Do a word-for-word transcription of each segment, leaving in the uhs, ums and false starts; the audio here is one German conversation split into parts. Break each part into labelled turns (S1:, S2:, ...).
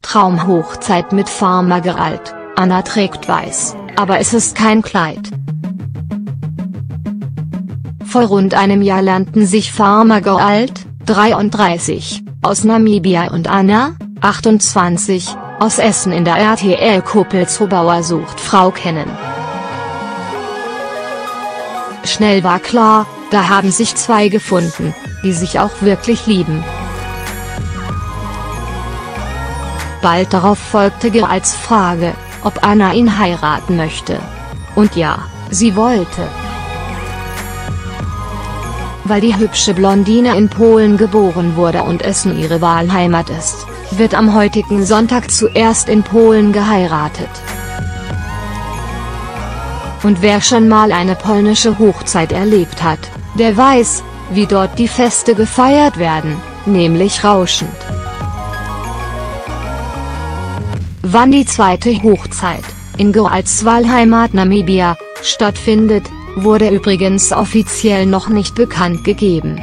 S1: Traumhochzeit mit Farmer Gerald. Anna trägt weiß, aber es ist kein Kleid. Vor rund einem Jahr lernten sich Farmer Gerald, dreiunddreißig, aus Namibia und Anna, achtundzwanzig, aus Essen in der R T L-Kuppel-Zobauer sucht Frau kennen. Schnell war klar, da haben sich zwei gefunden, die sich auch wirklich lieben. Bald darauf folgte Geralds Frage, ob Anna ihn heiraten möchte. Und ja, sie wollte. Weil die hübsche Blondine in Polen geboren wurde und Essen ihre Wahlheimat ist, wird am heutigen Sonntag zuerst in Polen geheiratet. Und wer schon mal eine polnische Hochzeit erlebt hat, der weiß, wie dort die Feste gefeiert werden, nämlich rauschend. Wann die zweite Hochzeit, in Geralds Wahlheimat Namibia, stattfindet, wurde übrigens offiziell noch nicht bekannt gegeben.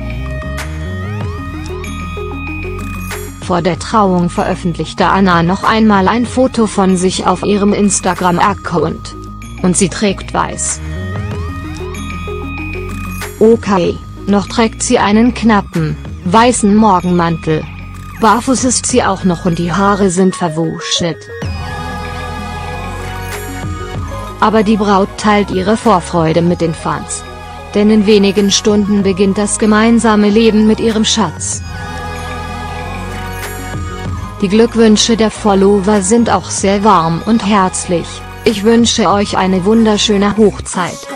S1: Vor der Trauung veröffentlichte Anna noch einmal ein Foto von sich auf ihrem Instagram-Account. Und sie trägt weiß. Okay, noch trägt sie einen knappen, weißen Morgenmantel. Barfuß ist sie auch noch und die Haare sind verwuschelt. Aber die Braut teilt ihre Vorfreude mit den Fans. Denn in wenigen Stunden beginnt das gemeinsame Leben mit ihrem Schatz. Die Glückwünsche der Follower sind auch sehr warm und herzlich. Ich wünsche euch eine wunderschöne Hochzeit.